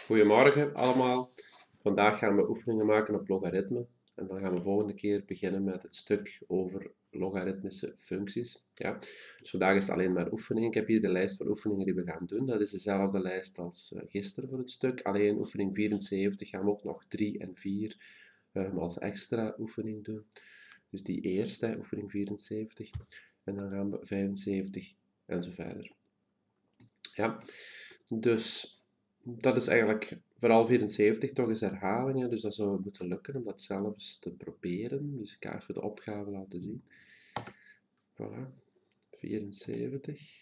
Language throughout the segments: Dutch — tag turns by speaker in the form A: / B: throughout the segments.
A: Goedemorgen allemaal. Vandaag gaan we oefeningen maken op logaritme. En dan gaan we volgende keer beginnen met het stuk over logaritmische functies. Ja. Dus vandaag is het alleen maar oefening. Ik heb hier de lijst van oefeningen die we gaan doen. Dat is dezelfde lijst als gisteren voor het stuk. Alleen oefening 74 gaan we ook nog 3 en 4 als extra oefening doen. Dus die eerste, oefening 74. En dan gaan we 75 en zo verder. Ja, dus dat is eigenlijk vooral 74 toch eens herhalingen, dus dat zou moeten lukken om dat zelf eens te proberen. Dus ik ga even de opgave laten zien. Voilà, 74.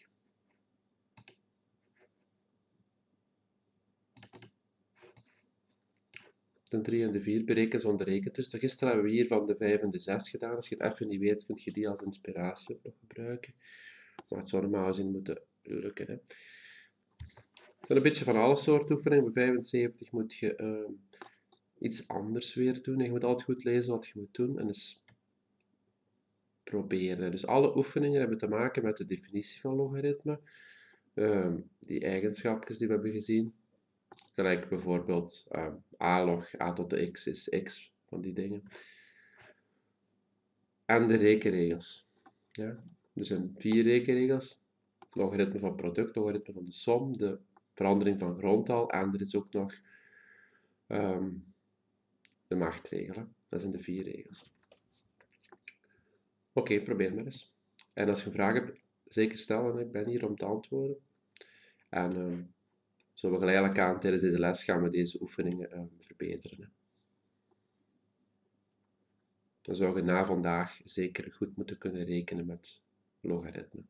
A: De 3 en de 4 berekenen zonder rekentoets. Dus gisteren hebben we hier van de 5 en de 6 gedaan. Als je het even niet weet, kun je die als inspiratie ook nog gebruiken. Maar het zou normaal gezien moeten lukken. Hè. Het zijn een beetje van alle soorten oefeningen. Bij 75 moet je iets anders weer doen. En je moet altijd goed lezen wat je moet doen en eens proberen. Dus alle oefeningen hebben te maken met de definitie van logaritme. Die eigenschapjes die we hebben gezien. Gelijk bijvoorbeeld a log a tot de x is x, van die dingen. En de rekenregels. Ja? Er zijn 4 rekenregels. Logaritme van product, logaritme van de som, de verandering van grondtal en er is ook nog de machtregel. Dat zijn de 4 regels. Oké, probeer maar eens. En als je vragen hebt, zeker stellen. Ik ben hier om te antwoorden. En zo we geleidelijk aan tijdens deze les gaan we deze oefeningen verbeteren. Dan zou je na vandaag zeker goed moeten kunnen rekenen met logaritme.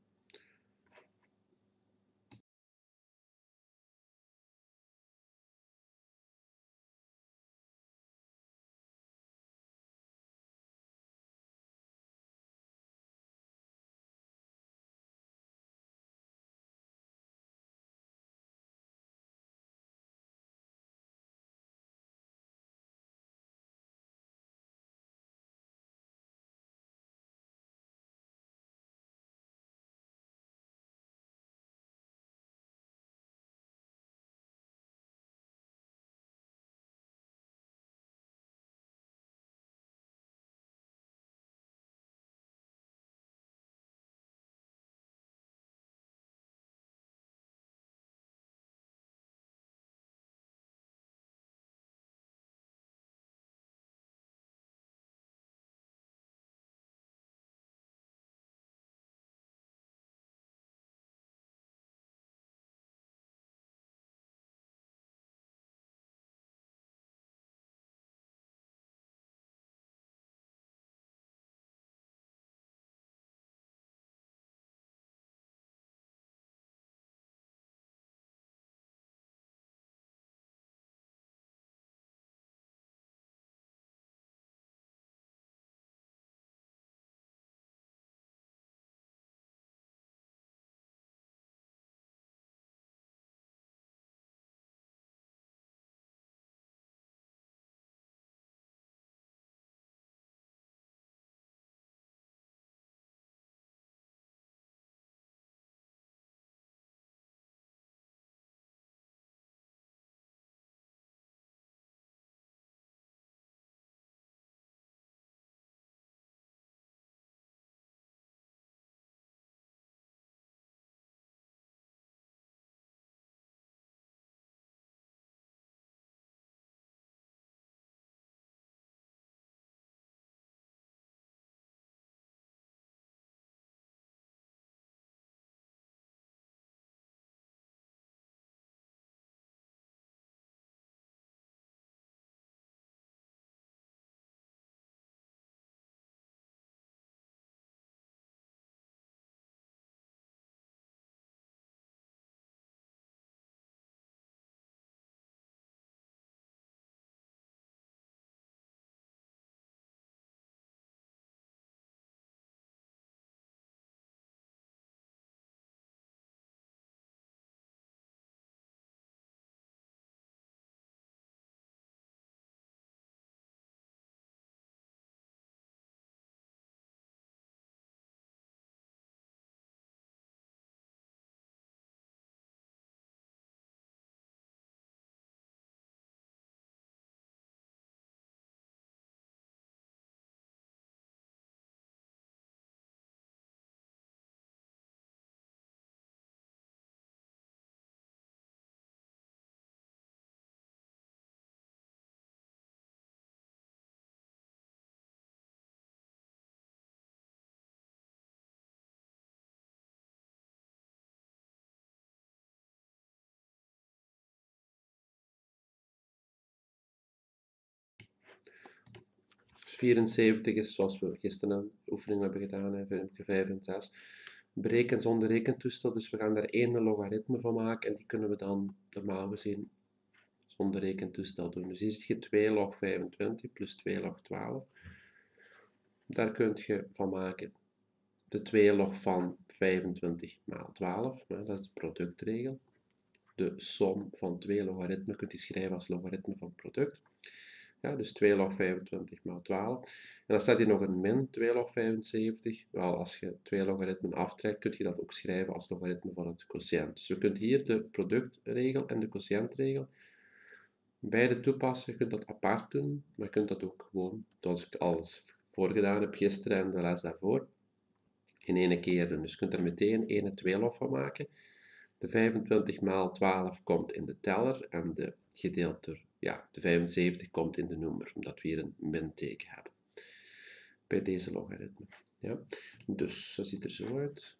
A: Dus 74 is zoals we gisteren een oefening hebben gedaan, hè, filmpje 5 en 6. Bereken zonder rekentoestel, dus we gaan daar één logaritme van maken en die kunnen we dan normaal gezien zonder rekentoestel doen. Dus hier zie je 2 log 25 plus 2 log 12. Daar kun je van maken de 2 log van 25 maal 12, dat is de productregel. De som van twee logaritmen kunt je schrijven als logaritme van product. Ja, dus 2 log 25 maal 12. En dan staat hier nog een min 2 log 75. Wel, als je twee logaritmen aftrekt, kun je dat ook schrijven als logaritme van het quotient. Dus je kunt hier de productregel en de quotientregel beide toepassen. Je kunt dat apart doen, maar je kunt dat ook gewoon, zoals ik alles voorgedaan heb gisteren en de les daarvoor, in één keer doen. Dus je kunt er meteen 1 tweelof van maken. De 25 maal 12 komt in de teller en de gedeeld door, ja, de 75 komt in de noemer, omdat we hier een minteken hebben bij deze logaritme. Ja. Dus dat ziet er zo uit.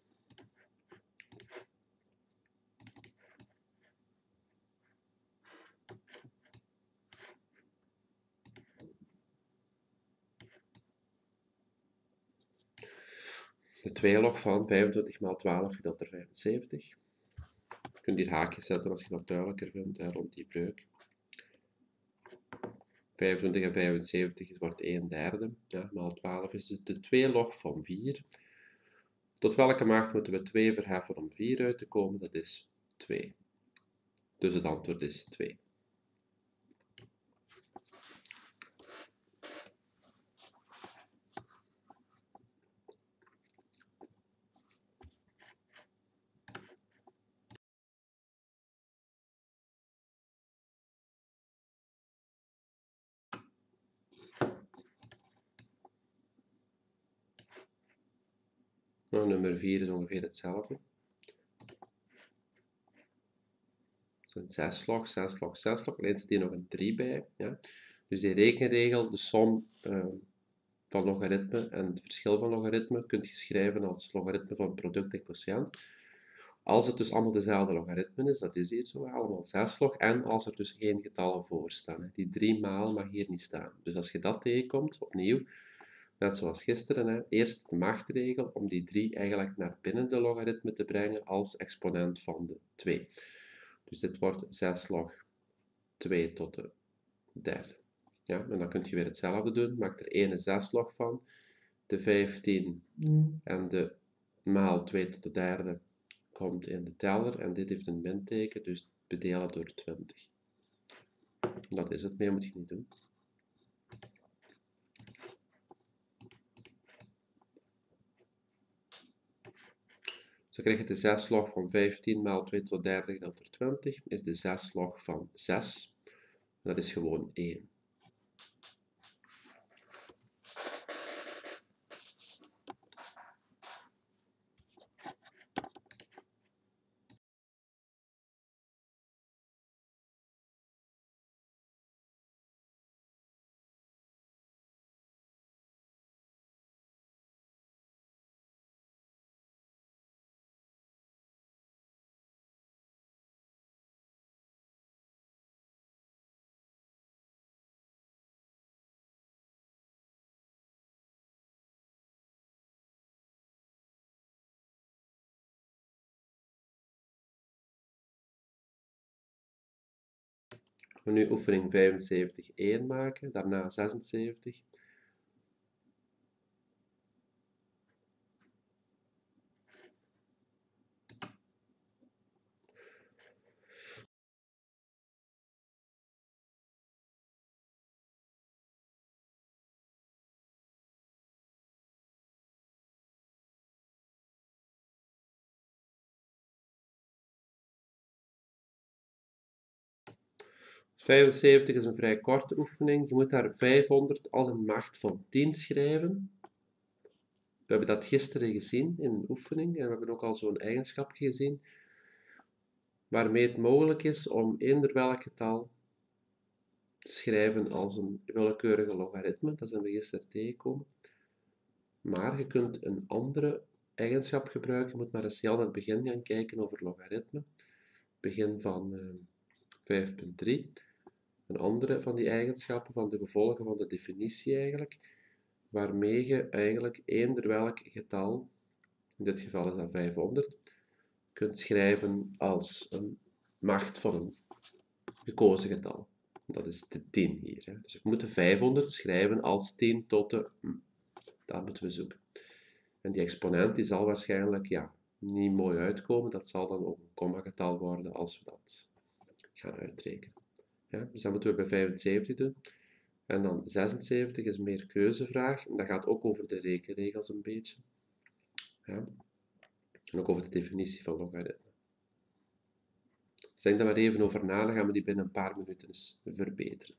A: De tweelog van 25 maal 12 gedeeld door 75. Je kunt hier haakjes zetten als je dat duidelijker vindt, hè, rond die breuk. 25 en 75 wordt 1/3. Ja, maal 12 is dus de tweelog van 4. Tot welke macht moeten we 2 verheffen om 4 uit te komen? Dat is 2. Dus het antwoord is 2. Nou, nummer 4 is ongeveer hetzelfde. Het is een 6 log, 6 log, 6 log. Alleen zit hier nog een 3 bij. Ja? Dus die rekenregel, de som van logaritme en het verschil van logaritme, kunt je schrijven als logaritme van product en quotient. Als het dus allemaal dezelfde logaritme is, dat is hier zo, allemaal 6 log, en als er dus geen getallen voor staan. Hè. Die 3 maal mag hier niet staan. Dus als je dat tegenkomt, opnieuw, net zoals gisteren, hè, eerst de machtregel om die 3 eigenlijk naar binnen de logaritme te brengen als exponent van de 2. Dus dit wordt 6 log 2 tot de derde. Ja, en dan kun je weer hetzelfde doen. Maak er 1 6 log van. De 15 en de maal 2 tot de derde komt in de teller. En dit heeft een minteken, dus bedelen door 20. Dat is het, meer moet je niet doen. Zo krijg je de 6 log van 15 maal 2 tot de derde gedeeld door 20, is de 6 log van 6. Dat is gewoon 1. We nu oefening 75-1 maken, daarna 76. Dus 75 is een vrij korte oefening. Je moet daar 500 als een macht van 10 schrijven. We hebben dat gisteren gezien in een oefening en we hebben ook al zo'n eigenschap gezien waarmee het mogelijk is om eender welk getal te schrijven als een willekeurige logaritme. Dat zijn we gisteren tegengekomen. Maar je kunt een andere eigenschap gebruiken. Je moet maar eens heel naar het begin gaan kijken over logaritmen. Begin van 5.3. Een andere van die eigenschappen, van de gevolgen van de definitie eigenlijk, waarmee je eigenlijk eender welk getal, in dit geval is dat 500, kunt schrijven als een macht van een gekozen getal. Dat is de 10 hier. Hè. Dus we moeten 500 schrijven als 10 tot de... Dat moeten we zoeken. En die exponent die zal waarschijnlijk niet mooi uitkomen. Dat zal dan ook een kommagetal worden als we dat gaan uitrekenen. Ja, dus dat moeten we bij 75 doen. En dan 76 is meer keuzevraag. En dat gaat ook over de rekenregels een beetje. Ja. En ook over de definitie van logaritme. Dus denk daar maar even over na, dan gaan we die binnen een paar minuten eens verbeteren.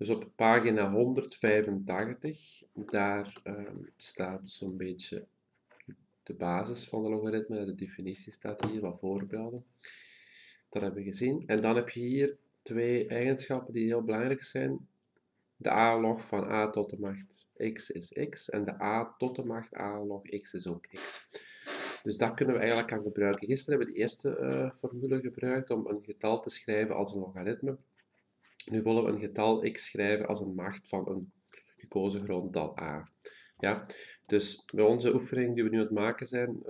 A: Dus op pagina 185, daar staat zo'n beetje de basis van de logaritme, de definitie staat hier, wat voorbeelden. Dat hebben we gezien. En dan heb je hier twee eigenschappen die heel belangrijk zijn. De a-log van a tot de macht x is x en de a tot de macht a log x is ook x. Dus dat kunnen we eigenlijk gaan gebruiken. Gisteren hebben we de eerste formule gebruikt om een getal te schrijven als een logaritme. Nu willen we een getal x schrijven als een macht van een gekozen grondtal a. Ja? Dus bij onze oefening die we nu aan het maken zijn,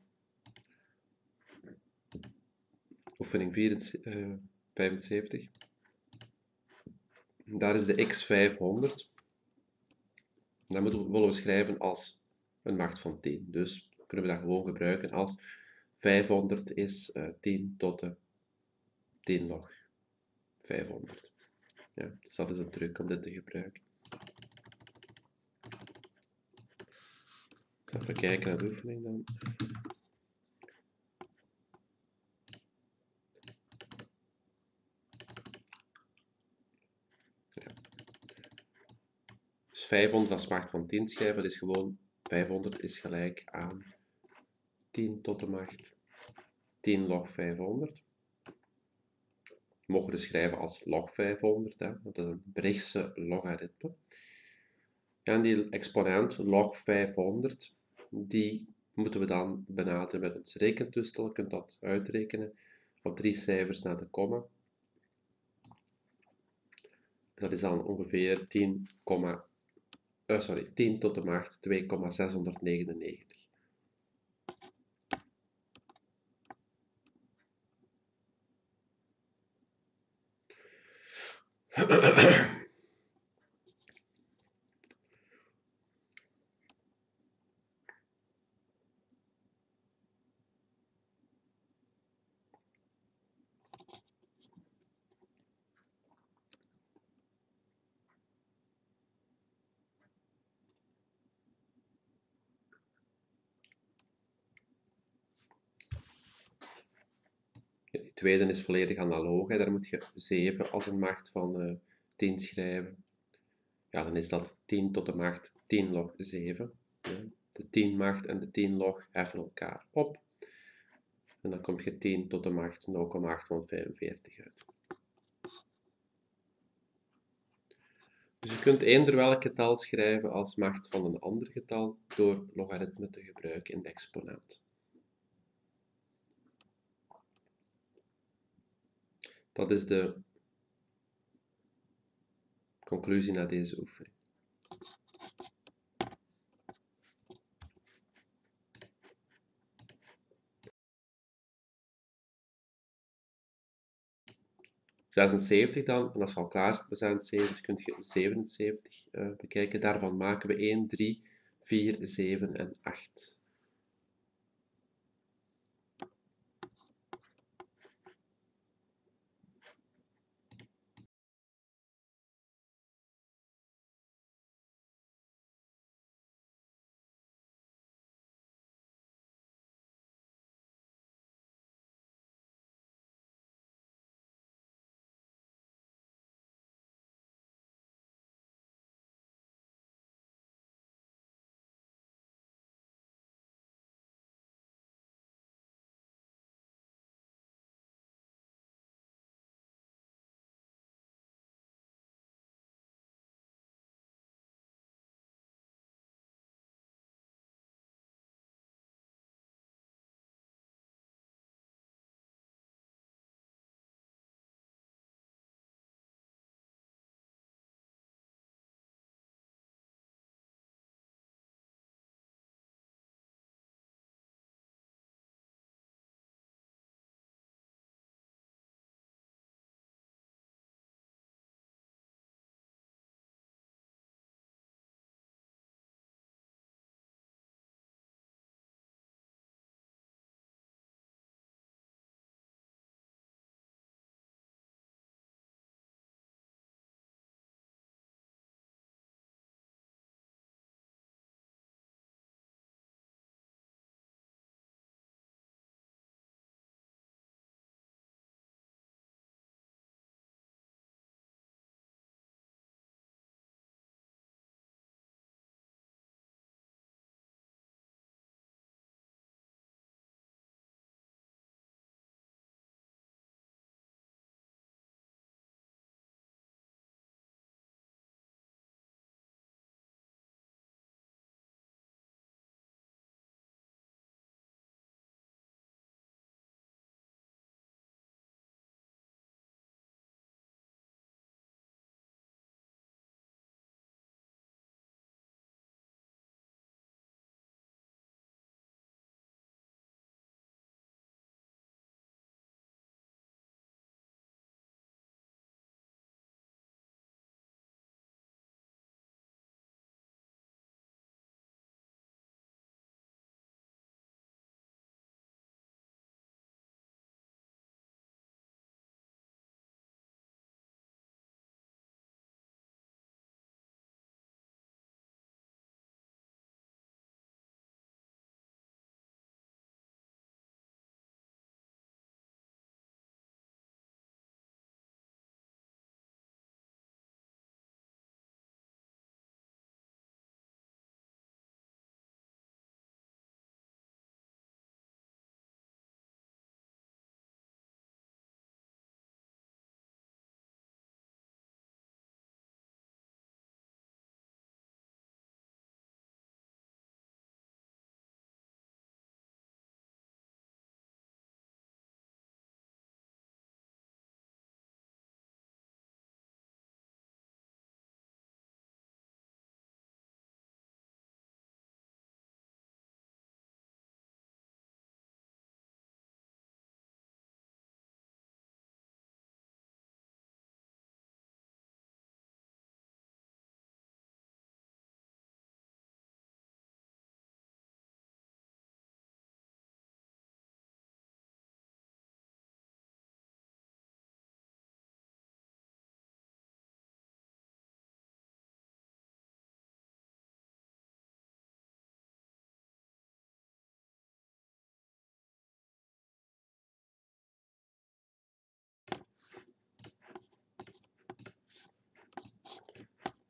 A: oefening 75, daar is de x 500. Dat willen we schrijven als een macht van 10. Dus kunnen we dat gewoon gebruiken als 500 is 10 tot de 10 log 500. Ja, dus dat is een truc om dit te gebruiken. Even kijken naar de oefening dan. Ja. Dus 500 als macht van 10 schrijven, dat is gewoon 500 is gelijk aan 10 tot de macht 10 log 500. We mogen dus schrijven als log 500, hè, want dat is een Berichtse logaritme. En die exponent log 500, die moeten we dan benaderen met ons rekentoestel. Je kunt dat uitrekenen op 3 cijfers na de komma. Dat is dan ongeveer 10 tot de macht 2,699. Die tweede is volledig analoog. Hè. Daar moet je 7 als een macht van 10 schrijven. Ja, dan is dat 10 tot de macht 10 log 7. Ja. De 10 macht en de 10 log heffen elkaar op. En dan kom je 10 tot de macht 0,845 uit. Dus je kunt eender welk getal schrijven als macht van een ander getal door logaritme te gebruiken in de exponent. Dat is de conclusie na deze oefening. '76 dan, en als je al klaar zit met 76, kun je 77 bekijken. Daarvan maken we 1, 3, 4, 7 en 8.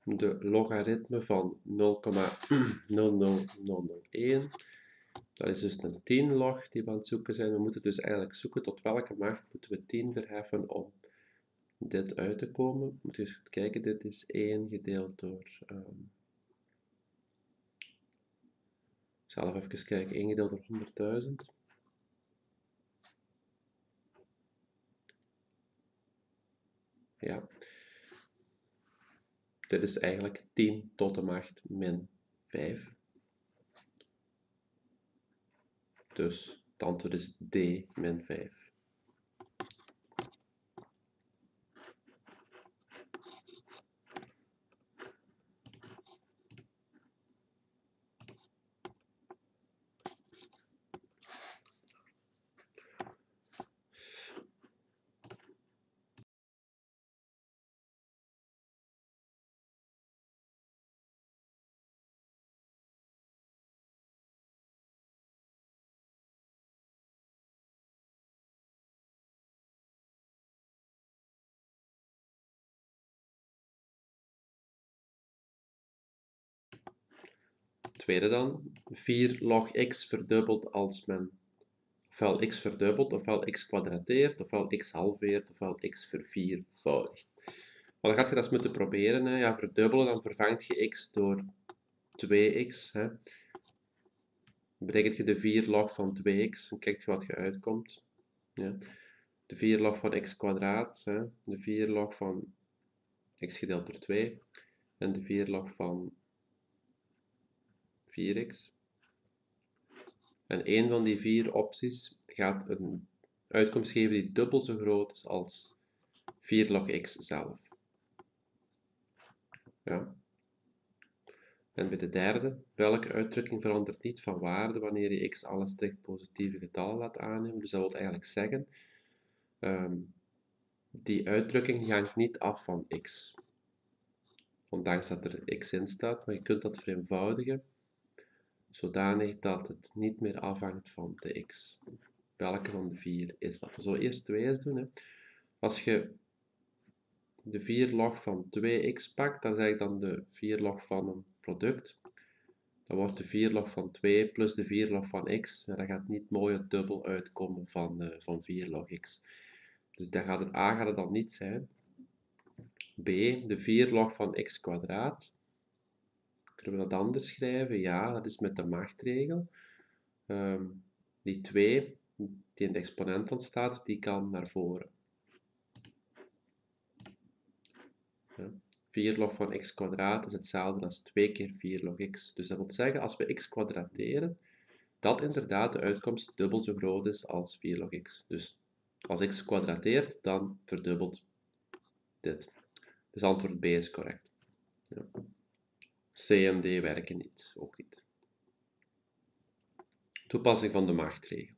A: de logaritme van 0,00001. Dat is dus een 10 log die we aan het zoeken zijn. We moeten dus eigenlijk zoeken tot welke macht moeten we 10 verheffen om dit uit te komen. We moeten dus kijken, dit is 1 gedeeld door... zelf even kijken, 1 gedeeld door 100.000. Ja. Dit is eigenlijk 10 tot de macht min 5. Dus het antwoord is D min 5. Tweede dan, 4 log x verdubbelt als men ofwel x verdubbelt, ofwel x kwadrateert, ofwel x halveert, ofwel x verviervoudigt. Maar dan gaat je dat eens moeten proberen. Hè. Ja, verdubbelen, dan vervangt je x door 2x. Hè. Berekent je de 4 log van 2x en kijkt je wat je uitkomt. Ja. De 4 log van x kwadraat, hè. De 4 log van x gedeeld door 2 en de 4 log van 4x. En één van die 4 opties gaat een uitkomst geven die dubbel zo groot is als 4 log x zelf. Ja. En bij de derde, welke uitdrukking verandert niet van waarde wanneer je x alle strikt positieve getallen laat aannemen? Dus dat wil eigenlijk zeggen, die uitdrukking hangt niet af van x. Ondanks dat er x in staat, maar je kunt dat vereenvoudigen zodanig dat het niet meer afhangt van de x. Welke van de 4 is dat? We zullen eerst 2 eens doen. Hè. Als je de 4 log van 2x pakt, dan zeg ik dan de 4 log van een product. Dan wordt de 4 log van 2 plus de 4 log van x. En dat gaat niet mooi het dubbel uitkomen van 4 log x. Dus dan gaat het A gaat het dan niet zijn. B, de 4 log van x kwadraat. Kunnen we dat anders schrijven? Ja, dat is met de machtregel. Die 2, die in de exponent ontstaat, die kan naar voren. Ja. 4 log van x kwadraat is hetzelfde als 2 keer 4 log x. Dus dat wil zeggen, als we x kwadrateren, dat inderdaad de uitkomst dubbel zo groot is als 4 log x. Dus als x kwadrateert, dan verdubbelt dit. Dus antwoord B is correct. Ja. C en D werken niet, ook niet. Toepassing van de machtregel.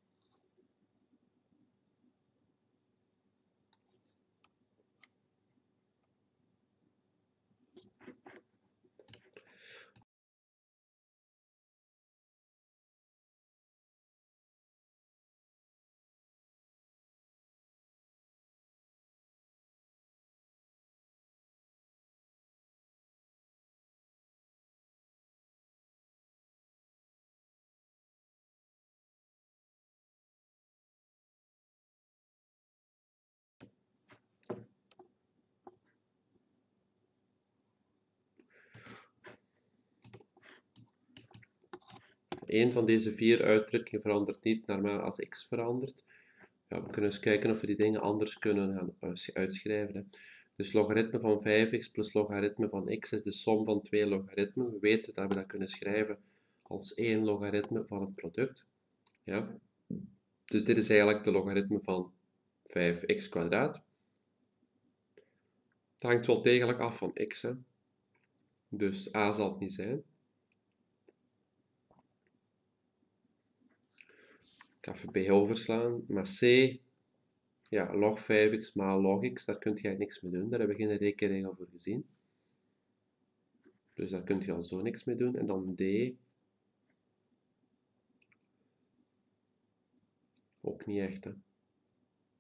A: Eén van deze 4 uitdrukkingen verandert niet naarmate als x verandert. Ja, we kunnen eens kijken of we die dingen anders kunnen gaan uitschrijven. Hè. Dus logaritme van 5x plus logaritme van x is de som van 2 logaritmen. We weten dat we dat kunnen schrijven als 1 logaritme van het product. Ja. Dus dit is eigenlijk de logaritme van 5x kwadraat. Het hangt wel degelijk af van x. Hè. Dus a zal het niet zijn. Ik ga even b overslaan. Maar c, ja, log 5x maal log x, daar kun je niks mee doen. Daar hebben we geen rekenregel voor gezien. Dus daar kun je al zo niks mee doen. En dan d, ook niet echt. Hè.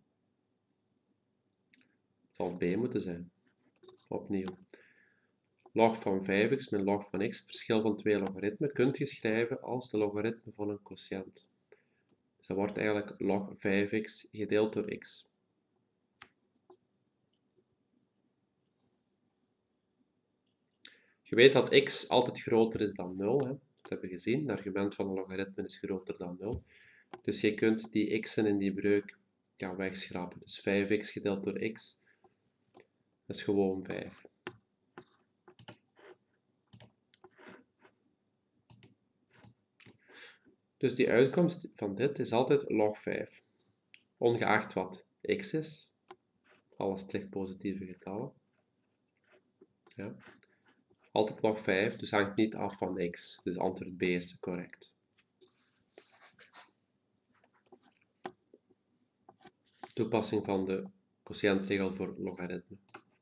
A: Het zal b moeten zijn. Opnieuw. log van 5x min log van x, het verschil van twee logaritmen, kunt je schrijven als de logaritme van een quotient. Dus dat wordt eigenlijk log 5x gedeeld door x. Je weet dat x altijd groter is dan 0. Hè? Dat hebben we gezien. Het argument van een logaritme is groter dan 0. Dus je kunt die x'en in die breuk wegschrapen. Dus 5x gedeeld door x, dat is gewoon 5. Dus die uitkomst van dit is altijd log 5. Ongeacht wat x is. Alle strikt positieve getallen. Ja. Altijd log 5, dus hangt niet af van x. Dus antwoord B is correct. Toepassing van de quotiëntregel voor logaritme.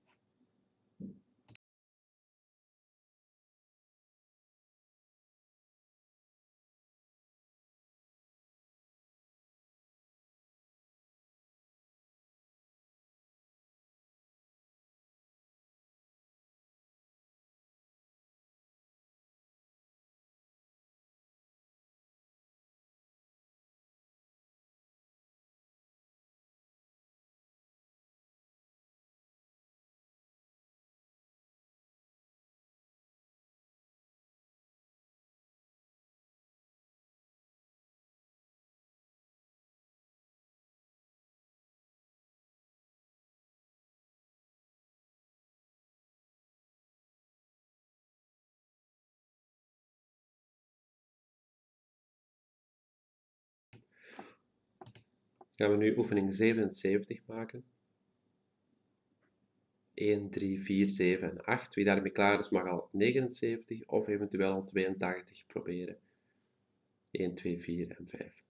A: Gaan we nu oefening 77 maken. 1, 3, 4, 7 en 8. Wie daarmee klaar is, mag al 79 of eventueel al 82 proberen. 1, 2, 4 en 5.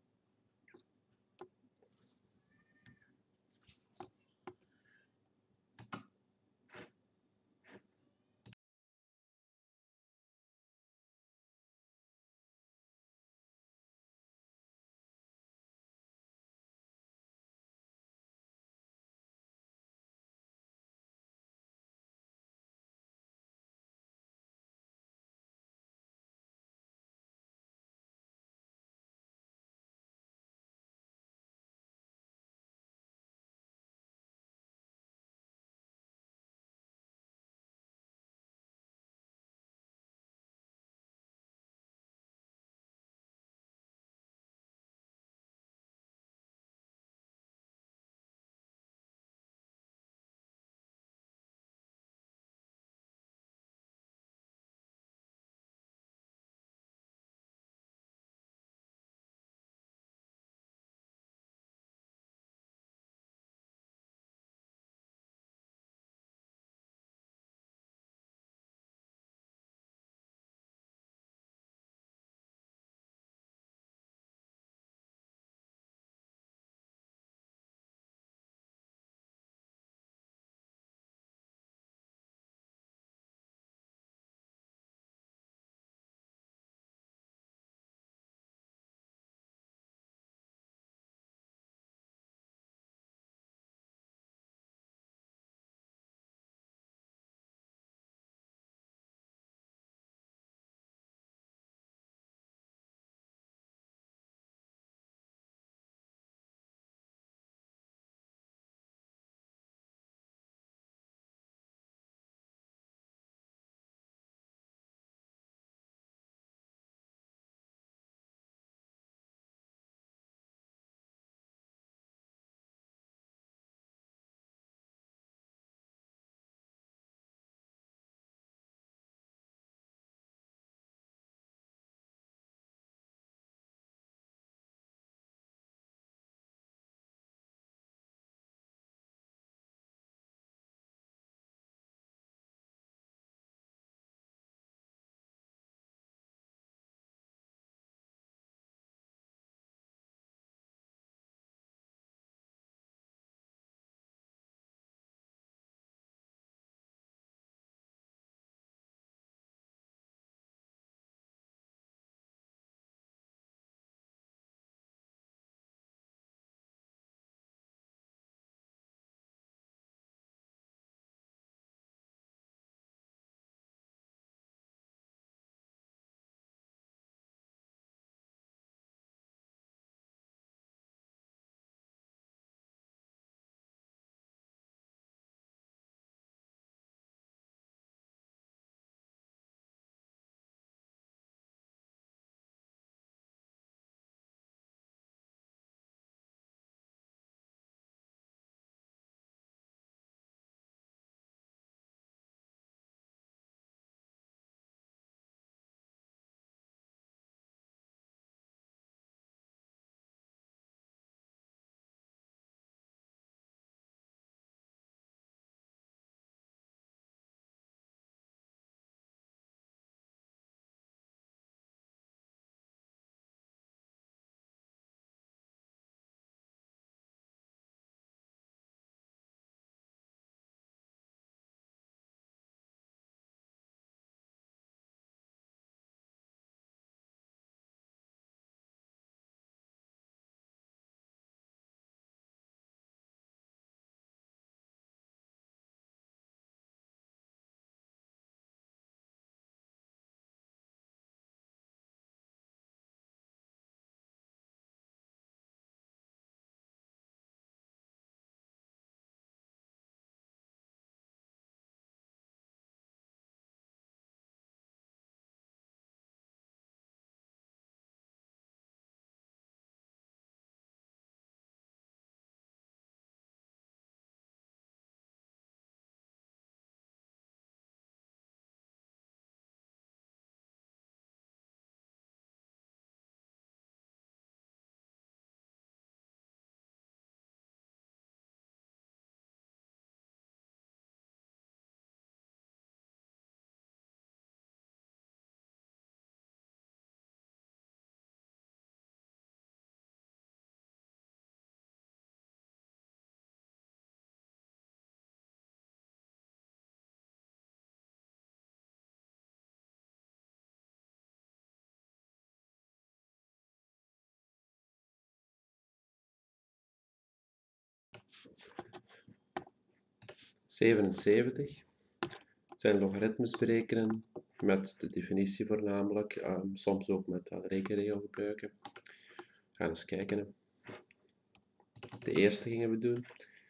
A: 77 zijn logaritmes berekenen met de definitie voornamelijk, soms ook met de rekenregel gebruiken. We gaan eens kijken. Hè. De eerste gingen we doen.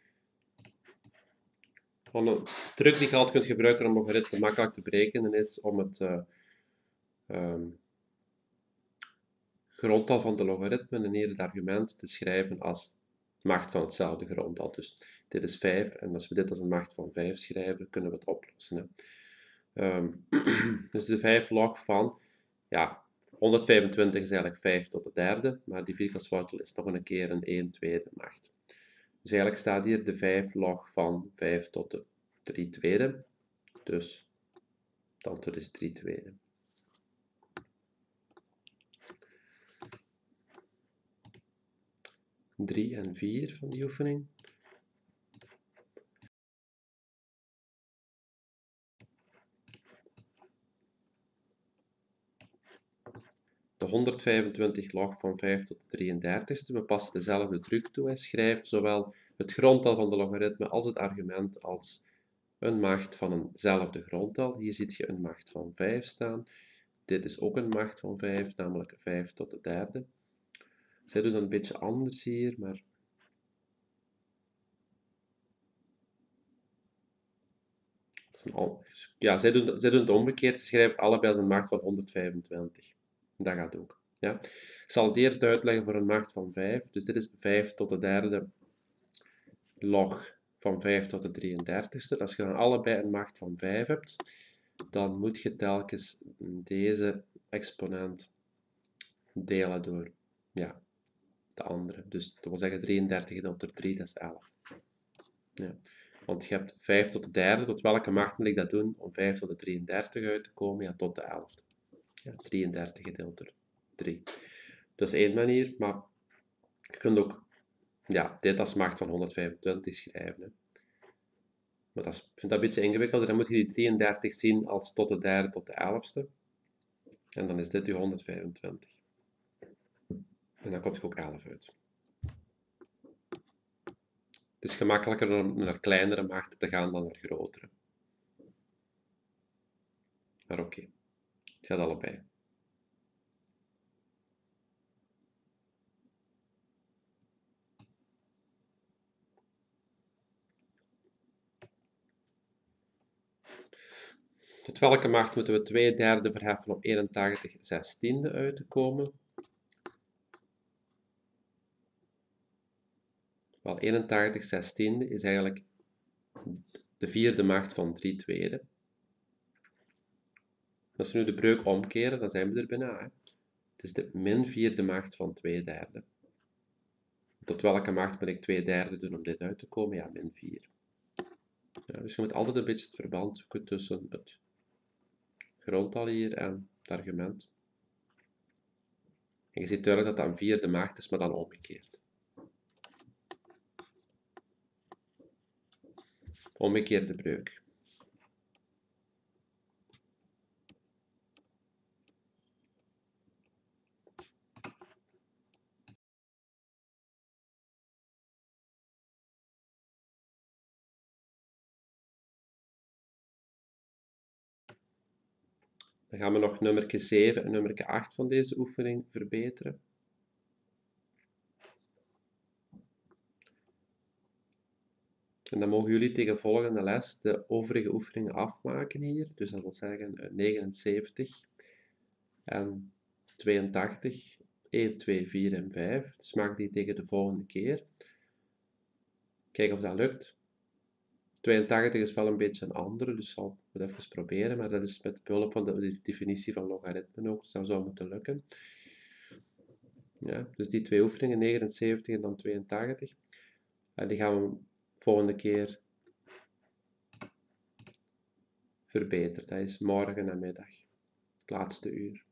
A: Een truc die je altijd kunt gebruiken om logaritme makkelijk te berekenen is om het grondtal van de logaritmen en hier het argument te schrijven als macht van hetzelfde grondtal. Dus dit is 5 en als we dit als een macht van 5 schrijven, kunnen we het oplossen. Dus de 5 log van, ja, 125 is eigenlijk 5 tot de derde, maar die vierkantswortel is nog een keer een 1 tweede macht. Dus eigenlijk staat hier de 5 log van 5 tot de 3 tweede, dus het antwoord is 3 tweede. Drie en 4 van die oefening. De 125 log van 5 tot de 33ste. We passen dezelfde truc toe en schrijf zowel het grondtal van de logaritme als het argument als een macht van eenzelfde grondtal. Hier zie je een macht van 5 staan. Dit is ook een macht van 5, namelijk 5 tot de derde. Zij doen een beetje anders hier, maar ja, zij doen het omgekeerd. Ze schrijven het allebei als een macht van 125. Dat gaat ook. Ja. Ik zal het eerst uitleggen voor een macht van 5. Dus dit is 5 tot de derde log van 5 tot de 33ste. Als je dan allebei een macht van 5 hebt, dan moet je telkens deze exponent delen door ja, de andere. Dus dat wil zeggen 33 gedeeld door 3, dat is 11. Ja. Want je hebt 5 tot de derde. Tot welke macht moet ik dat doen om 5 tot de 33 uit te komen? Ja, tot de 11e. Ja, 33 gedeeld door 3. Dat is één manier, maar je kunt ook ja, dit als macht van 125 schrijven. Hè. Maar ik vind dat een beetje ingewikkelder. Dan moet je die 33 zien als tot de derde tot de 11ste. En dan is dit je 125. En dan komt je ook 11 uit. Het is gemakkelijker om naar kleinere machten te gaan dan naar grotere. Maar oké, het gaat allebei. Tot welke macht moeten we 2 derde verheffen om 81 zestiende uit te komen? Wel, 81 zestiende is eigenlijk de vierde macht van 3 tweede. Als we nu de breuk omkeren, dan zijn we er bijna. Hè? Het is de min vierde macht van 2 derde. Tot welke macht moet ik 2 derde doen om dit uit te komen? Ja, min 4. Ja, dus je moet altijd een beetje het verband zoeken tussen het grondtal hier en het argument. En je ziet duidelijk dat dat een vierde macht is, maar dan omgekeerd. Omgekeerde breuk. Dan gaan we nog nummer 7 en nummer 8 van deze oefening verbeteren. En dan mogen jullie tegen volgende les de overige oefeningen afmaken hier. Dus dat wil zeggen 79 en 82, 1, 2, 4 en 5. Dus maak die tegen de volgende keer. Kijk of dat lukt. 82 is wel een beetje een andere, dus ik zal het even proberen. Maar dat is met behulp van de definitie van logaritmen ook. Dus dat zou moeten lukken. Ja, dus die twee oefeningen, 79 en dan 82. En die gaan we volgende keer verbeteren. Dat is morgen en middag. Het laatste uur.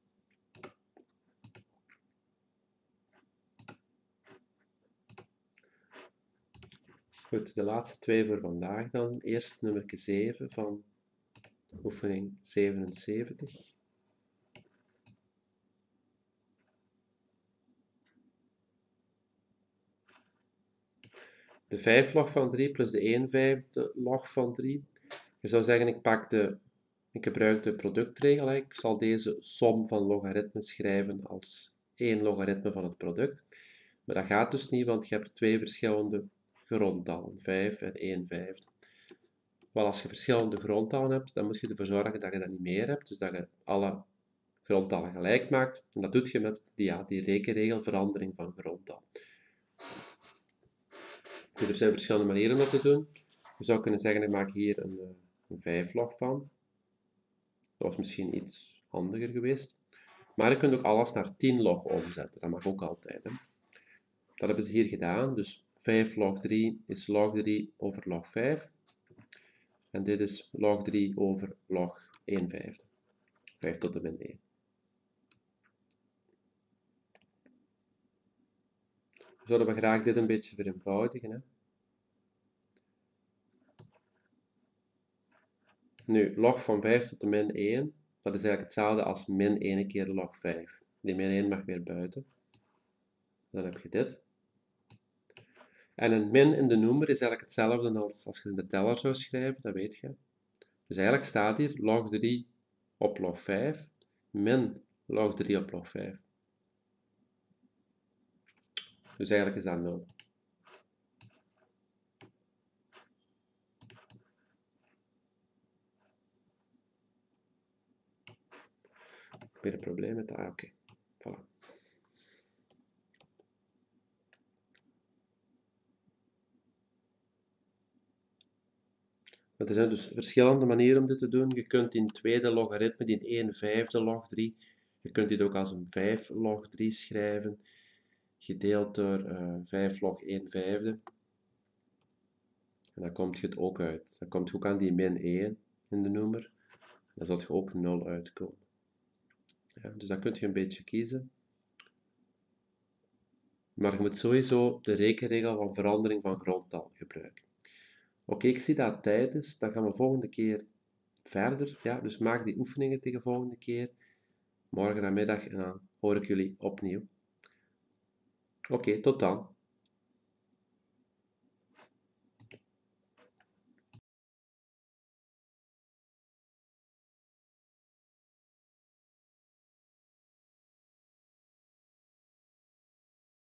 A: Goed, de laatste twee voor vandaag dan. Eerst nummer 7 van oefening 77. de 5 log van 3 plus de 1/5 log van 3. Je zou zeggen, ik gebruik de productregel. Ik zal deze som van logaritmen schrijven als 1 logaritme van het product. Maar dat gaat dus niet, want je hebt twee verschillende grondtallen, 5 en 1/5. Wel, als je verschillende grondtallen hebt, dan moet je ervoor zorgen dat je dat niet meer hebt. Dus dat je alle grondtallen gelijk maakt. En dat doe je met die rekenregel verandering van grondtal. Dus er zijn verschillende manieren om dat te doen. Je zou kunnen zeggen, ik maak hier een 5 log van. Dat was misschien iets handiger geweest. Maar je kunt ook alles naar 10 log omzetten. Dat mag ook altijd. Hè. Dat hebben ze hier gedaan. Dus 5 log 3 is log 3 over log 5. En dit is log 3 over log 1/5. 5 tot de min 1. We zouden we graag dit een beetje vereenvoudigen. Hè. Nu, log van 5 tot de min 1, dat is eigenlijk hetzelfde als min 1 keer log 5. Die min 1 mag weer buiten. Dan heb je dit. En een min in de noemer is eigenlijk hetzelfde als je in de teller zou schrijven, dat weet je. Dus eigenlijk staat hier log 3 op log 5 min log 3 op log 5. Dus eigenlijk is dat 0. Weer een probleem met dat? Ah, oké. Voilà. Maar er zijn dus verschillende manieren om dit te doen. Je kunt die tweede logaritme, die 1/5 log 3, je kunt dit ook als een 5 log 3 schrijven, gedeeld door 5 log 1/5. En dan komt je het ook uit. Dan komt je ook aan die min 1 in de noemer. Dan zal je ook 0 uitkomen. Ja, dus dan kun je een beetje kiezen. Maar je moet sowieso de rekenregel van verandering van grondtal gebruiken. Oké, ik zie dat het tijd is. Dan gaan we volgende keer verder. Ja, dus maak die oefeningen tegen volgende keer. Morgen namiddag en dan hoor ik jullie opnieuw. Oké, tot dan.